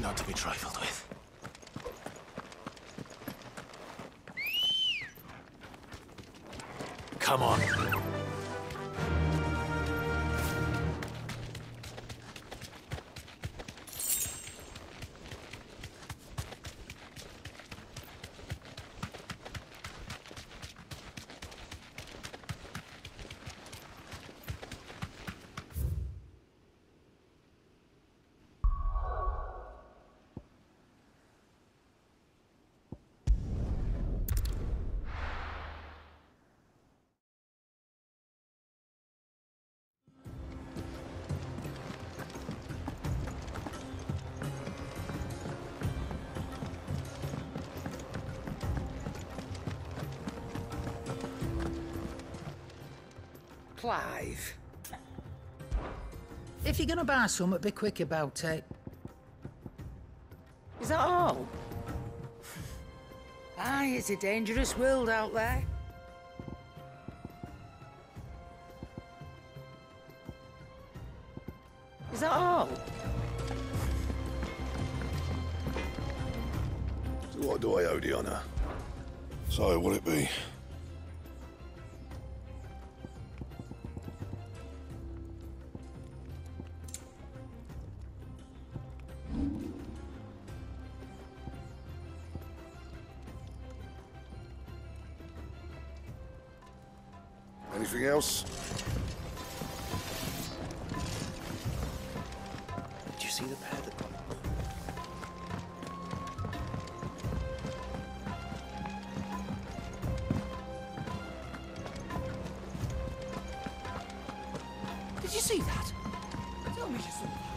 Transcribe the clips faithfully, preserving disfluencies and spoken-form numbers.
not to be trifled with. Come on. Clive. If you're gonna buy something, be quick about it. Is that all? Aye, it's a dangerous world out there. Is that all? So what do I owe the honour? So, will it be? Anything else? Did you see the pair that... Did you see that? Tell me you saw that.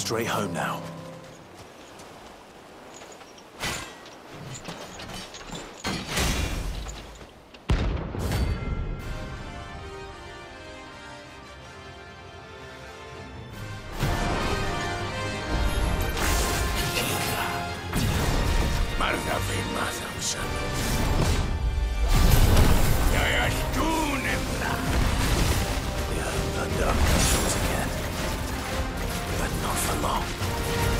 straight home now. Thunder comes again. But not for long.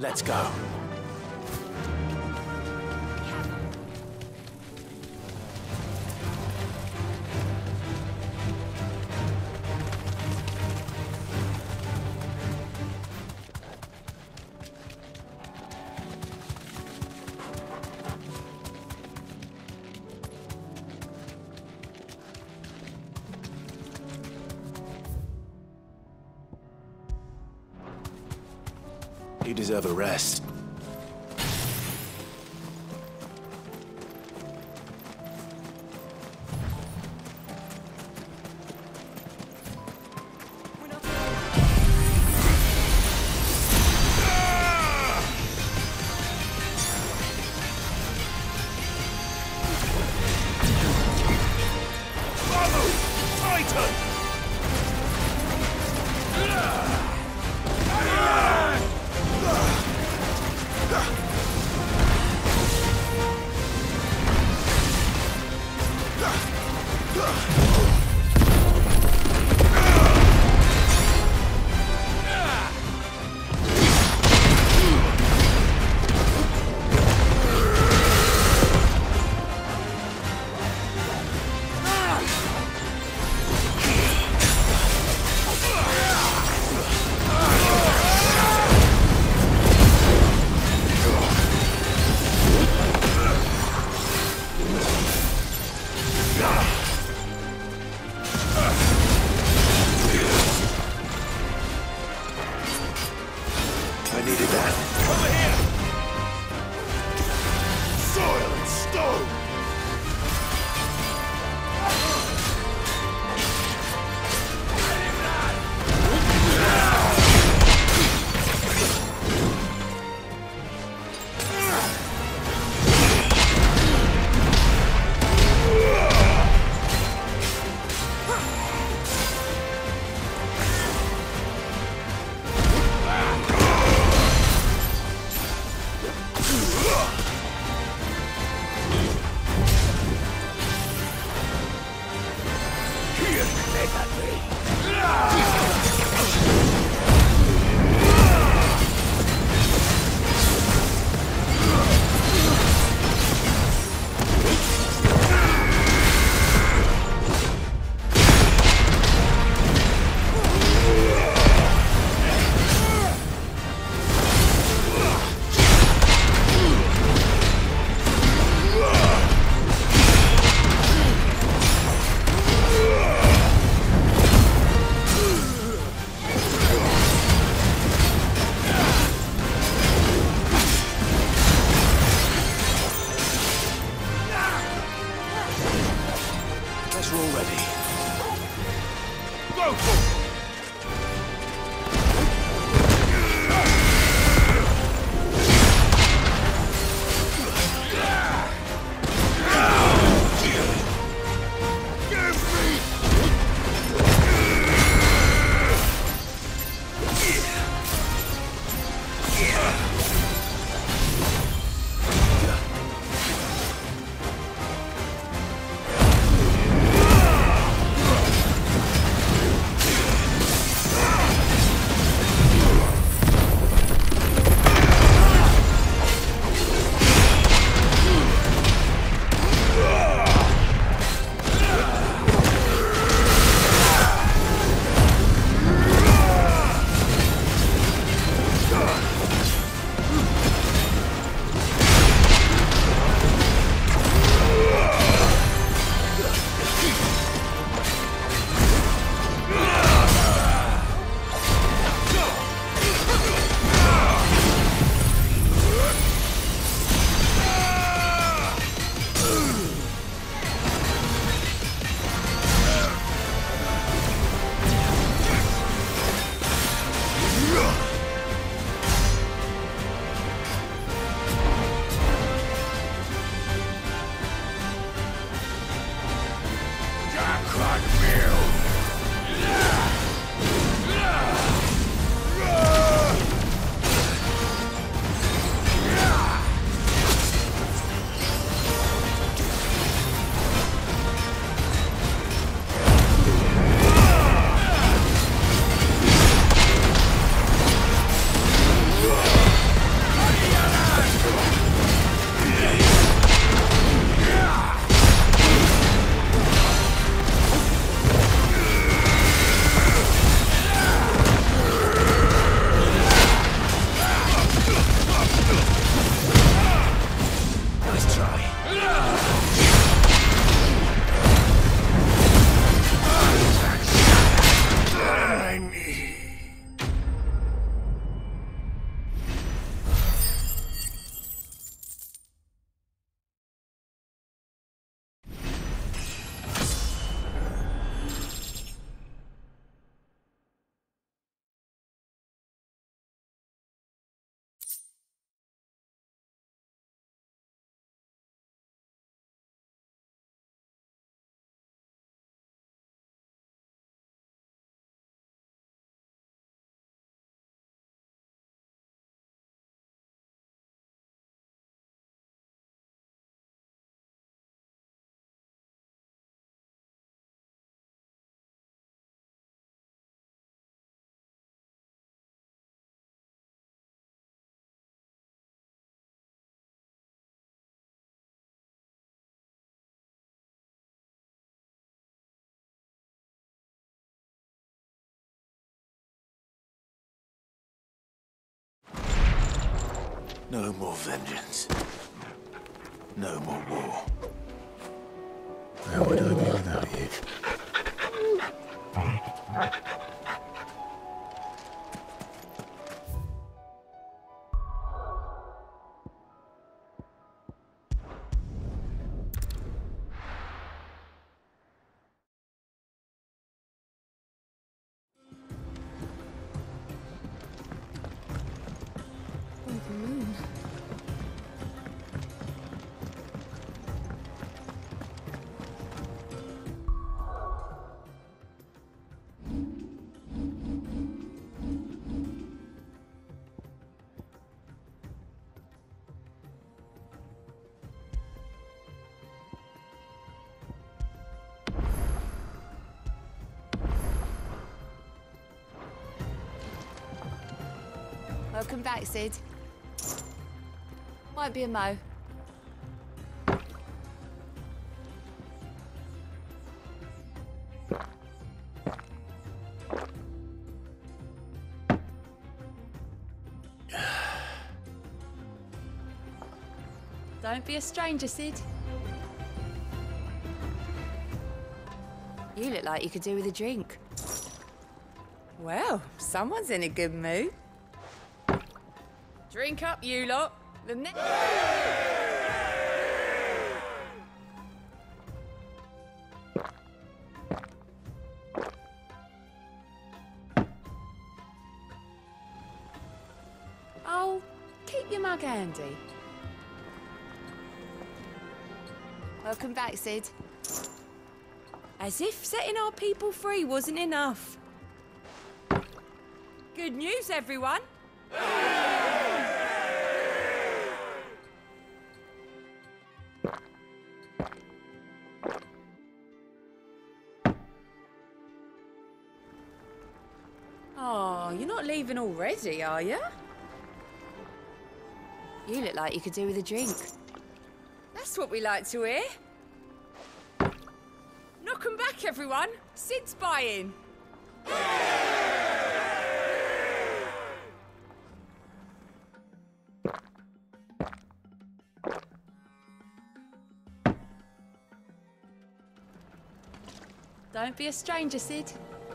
Let's go. You deserve a rest. I needed that. Over here! Soil and stone! We're all ready. Go for it! No more vengeance. No more war. How would I be without you? Welcome back, Sid. Might be a mo. Don't be a stranger, Sid. You look like you could do with a drink. Well, someone's in a good mood. Drink up, you lot. The ne- Oh, keep your mug handy. Welcome back, Sid. As if setting our people free wasn't enough. Good news, everyone. Oh, you're not leaving already, are you? You look like you could do with a drink. That's what we like to hear. Knock 'em back, everyone. Sid's buying. Don't be a stranger, Sid.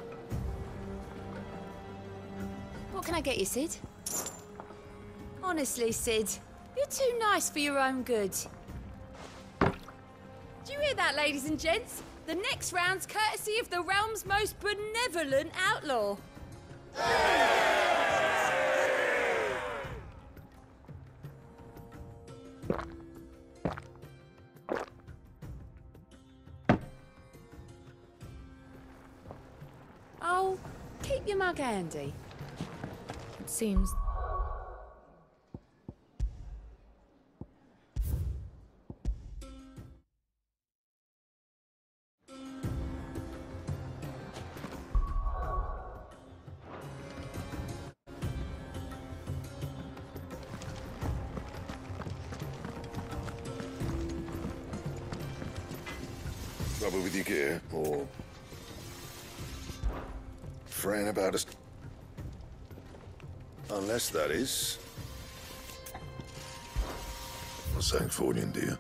What can I get you, Sid? Honestly, Sid, you're too nice for your own good. Do you hear that, ladies and gents? The next round's courtesy of the realm's most benevolent outlaw. Oh, keep your mug handy. It seems. Trouble with your gear, or fretting about us? Unless that is a Sancfordian, dear.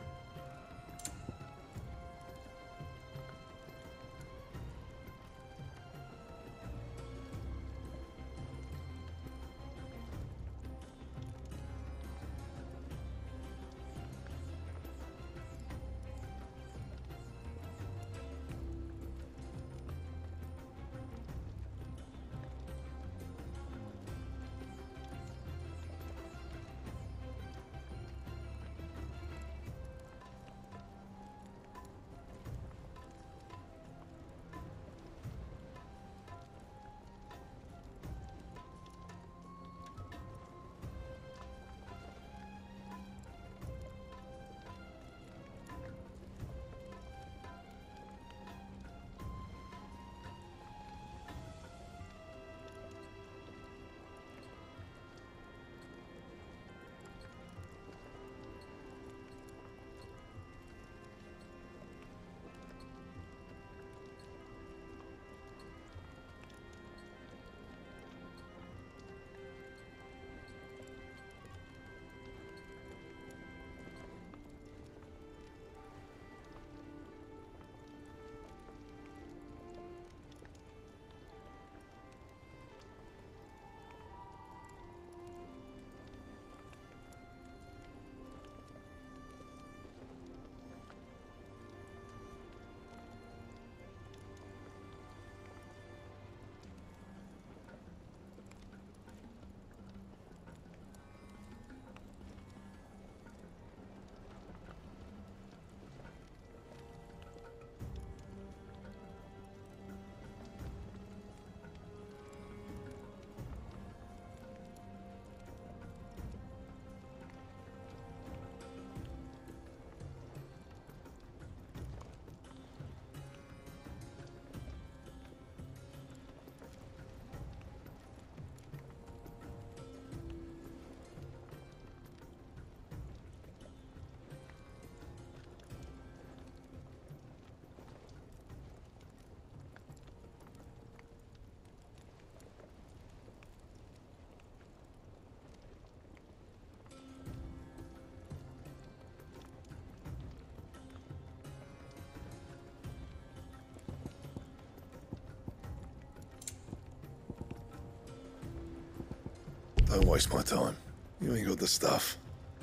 Don't waste my time. You ain't got the stuff.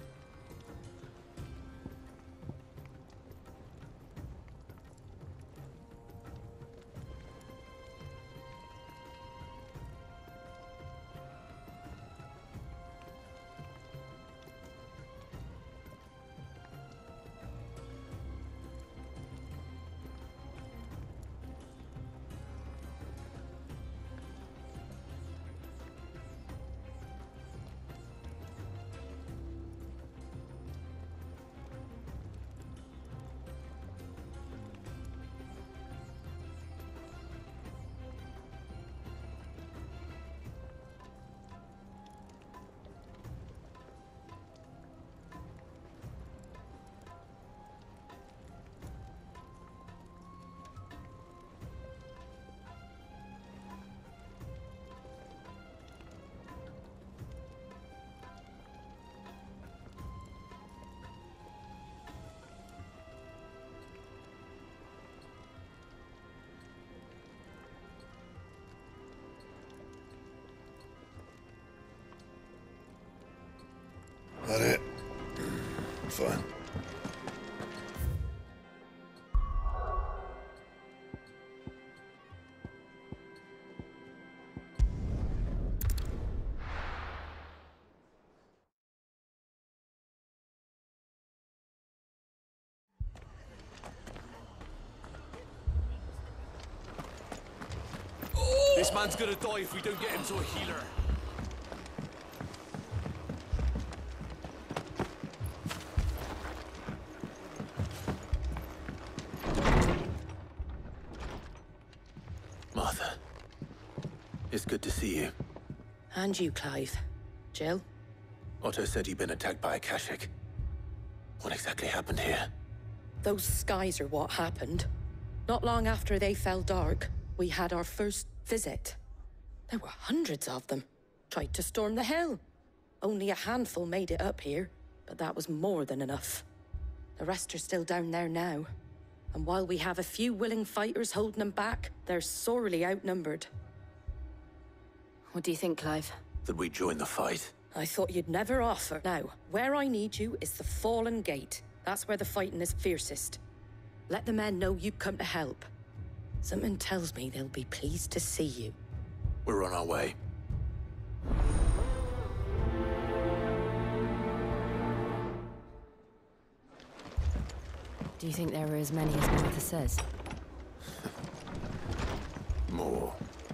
That it? Fine. This man's gonna die if we don't get him to a healer. Martha, it's good to see you. And you, Clive. Jill? Otto said you'd been attacked by Akashic. What exactly happened here? Those skies are what happened. Not long after they fell dark, we had our first visit. There were hundreds of them. Tried to storm the hill. Only a handful made it up here, but that was more than enough. The rest are still down there now. And while we have a few willing fighters holding them back, they're sorely outnumbered. What do you think, Clive? That we join the fight? I thought you'd never offer. Now, where I need you is the Fallen Gate. That's where the fighting is fiercest. Let the men know you've come to help. Something tells me they'll be pleased to see you. We're on our way. Do you think there are as many as Martha says? More.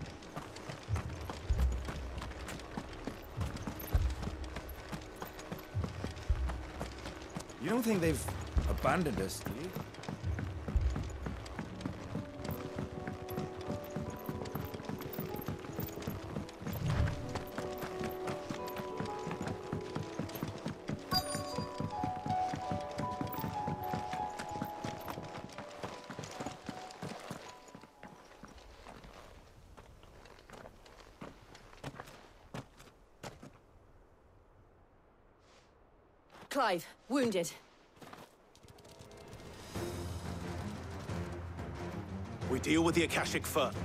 You don't think they've abandoned us, do you? Clive, wounded. We deal with the Akashic first.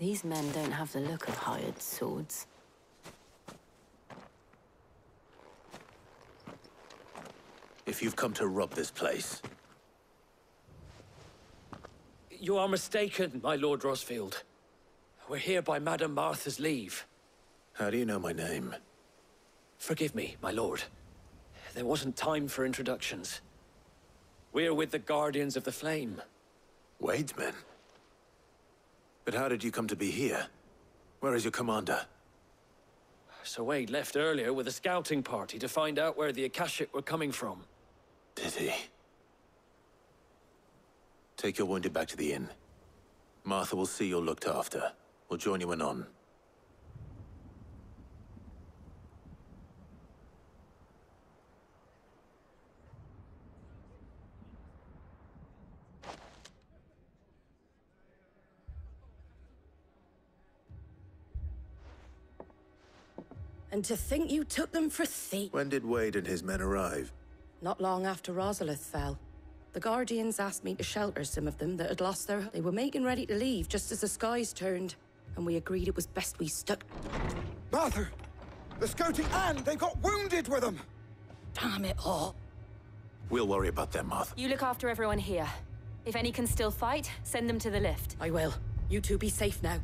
These men don't have the look of hired swords. If you've come to rob this place, You are mistaken, my Lord Rosfield. We're here by Madame Martha's leave. how do you know my name? Forgive me, my lord. There wasn't time for introductions. We're with the Guardians of the Flame. Wade's men? But how did you come to be here? Where is your commander? Sir Wade left earlier with a scouting party to find out where the Akashic were coming from. Did he? Take your wounded back to the inn. Martha will see you're looked after. We'll join you anon. And to think you took them for thieves. When did Wade and his men arrive? Not long after Rosalith fell. The Guardians asked me to shelter some of them that had lost their... They were making ready to leave just as the skies turned, and we agreed it was best we stuck... Martha! The scouting and they got wounded with them! Damn it all. We'll worry about them, Martha. You look after everyone here. If any can still fight, send them to the lift. I will. You two be safe now.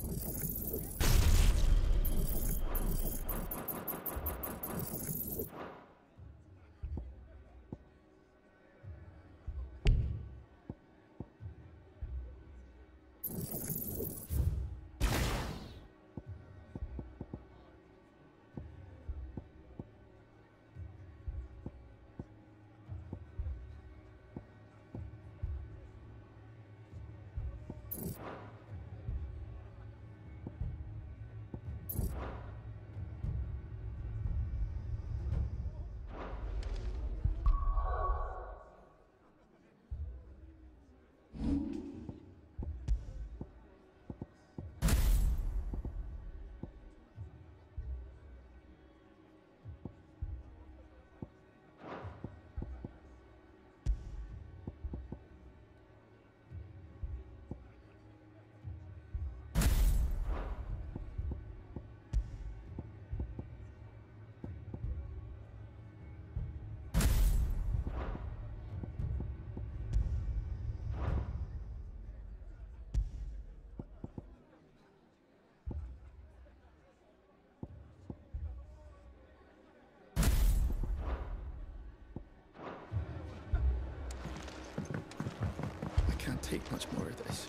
Can't take much more of this.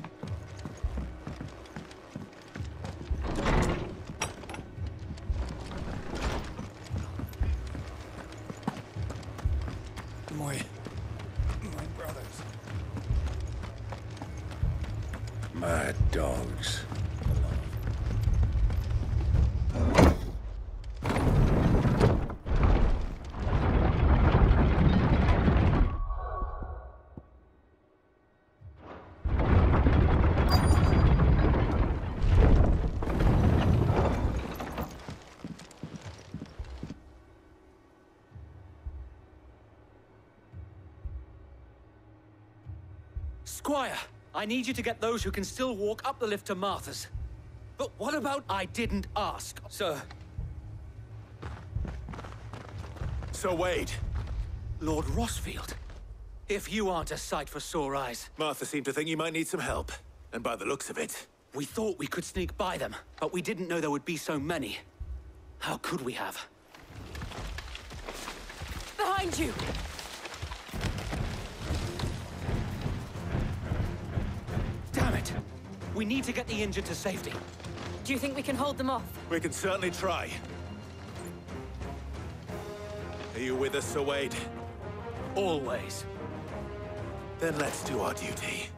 My... my brothers. Mad dogs. Squire, I need you to get those who can still walk up the lift to Martha's. But what about I didn't ask, sir? Sir Wade. Lord Rossfield. If you aren't a sight for sore eyes. Martha seemed to think you might need some help. And by the looks of it... We thought we could sneak by them, but we didn't know there would be so many. How could we have? Behind you! Damn it! We need to get the injured to safety. Do you think we can hold them off? We can certainly try. Are you with us, Sir Wade? Always. Then let's do our duty.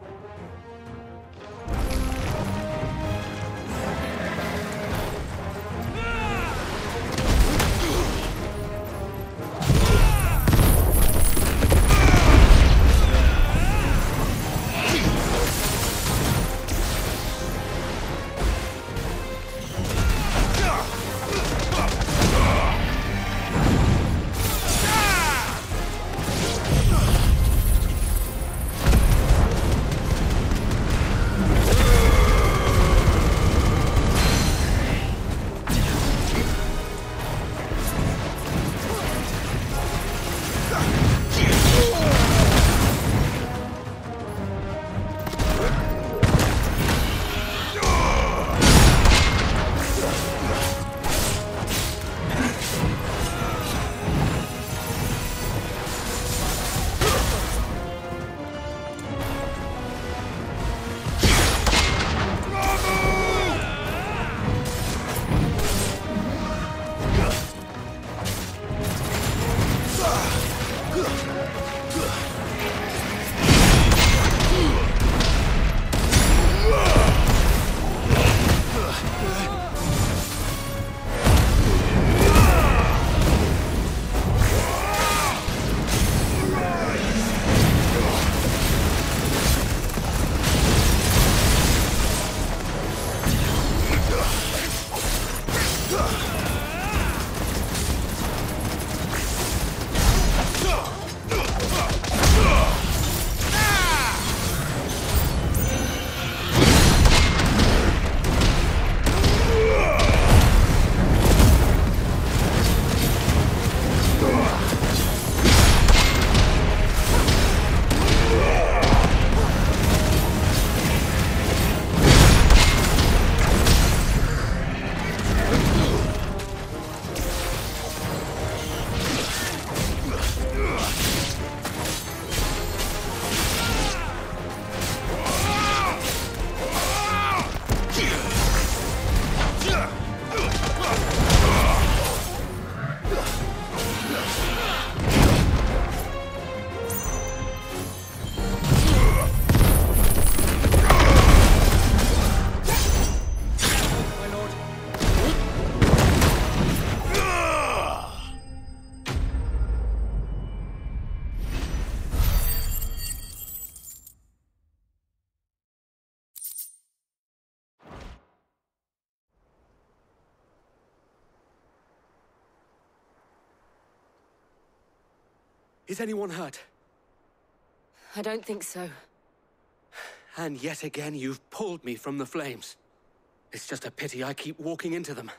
Is anyone hurt? I don't think so. And yet again, you've pulled me from the flames. It's just a pity I keep walking into them.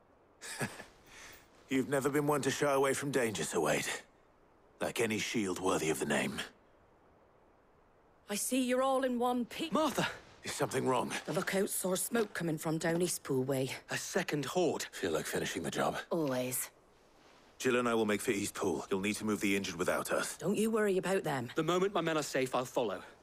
You've never been one to shy away from danger, Sir Wade. Like any shield worthy of the name. I see you're all in one piece. Martha! Is something wrong? The lookout saw smoke coming from down Eastpool way. A second horde. Feel like finishing the job? Always. Jill and I will make for Eastpool. You'll need to move the injured without us. Don't you worry about them. The moment my men are safe, I'll follow.